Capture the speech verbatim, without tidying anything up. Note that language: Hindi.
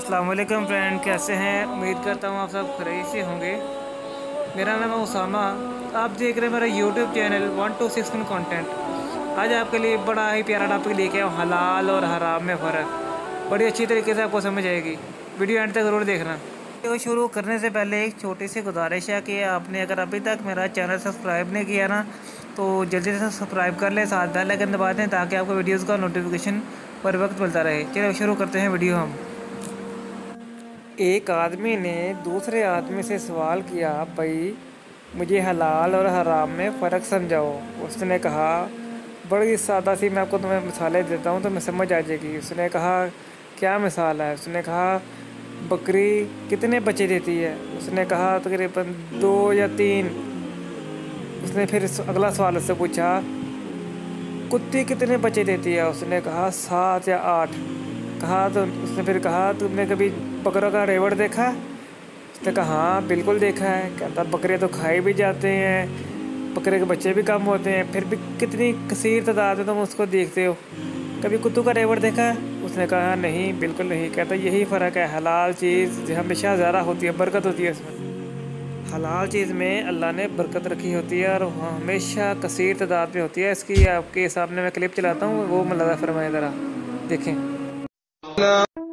अस्सलाम वालेकुम फ्रेंड, कैसे हैं? उम्मीद करता हूँ आप सब खैरियत से होंगे। मेरा नाम है उसामा। आप देख रहे हैं मेरा YouTube channel one two six content. आज आपके लिए बड़ा ही प्यारा टॉपिक लेके आया हूँ, हलाल और हराम में फ़र्क। बड़ी अच्छी तरीके से आपको समझ आएगी, वीडियो एंड तक ज़रूर देखना। वीडियो शुरू करने से पहले एक छोटी सी गुजारिश है कि आपने अगर अभी तक मेरा चैनल सब्सक्राइब नहीं किया ना, तो जल्दी से सब्सक्राइब कर लें, साथ बेल आइकन दबा दें ताकि आपको वीडियोज़ का नोटिफिकेशन पर वक्त मिलता रहे। चलिए शुरू करते हैं वीडियो हम। एक आदमी ने दूसरे आदमी से सवाल किया, भाई मुझे हलाल और हराम में फ़र्क समझाओ। उसने कहा, बड़ी सादा सी मैं आपको तुम्हें मिसालें देता हूँ तो मैं समझ आ जाएगी। उसने कहा, क्या मिसाल है? उसने कहा, बकरी कितने बच्चे देती है? उसने कहा, तकरीबन दो या तीन। उसने फिर अगला सवाल उससे पूछा, कुत्ती कितने बच्चे देती है? उसने कहा, सात या आठ। कहा तो उसने फिर कहा, तुमने कभी बकरों का रेवड़ देखा? उसने कहा, हाँ बिल्कुल देखा है। कहता, बकरे तो खाए भी जाते हैं, बकरे के बच्चे भी कम होते हैं, फिर भी कितनी कसीर तादाद में तुम उसको देखते हो। कभी कुत्तों का रेवड़ देखा है? उसने कहा, नहीं बिल्कुल नहीं। कहता, यही फ़र्क है, हलाल चीज़ हमेशा ज़्यादा होती है, बरकत होती है इसमें। हलाल चीज़ में अल्लाह ने बरकत रखी होती है और हमेशा कसीर तादाद में होती है। इसकी आपके सामने मैं क्लिप चलाता हूँ, वो मुलाज़ा फरमाएं ज़रा, देखें।